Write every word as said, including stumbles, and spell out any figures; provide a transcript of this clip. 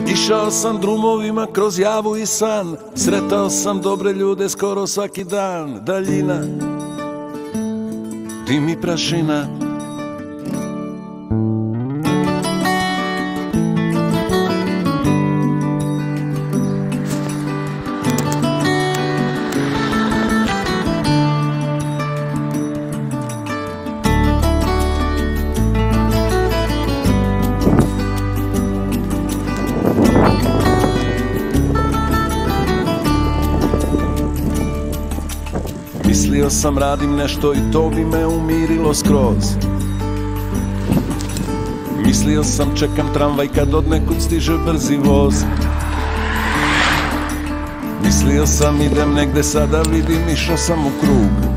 Išao sam drumovima kroz javu i san, sretao sam dobre ljude skoro svaki dan. Daljina, dim i prašina, mislio sam radim nešto i to bi me umirilo skroz. Mislio sam čekam tramvaj kad od nekud stiže brzi voz. Mislio sam idem negde sada vidim, išao sam u krug.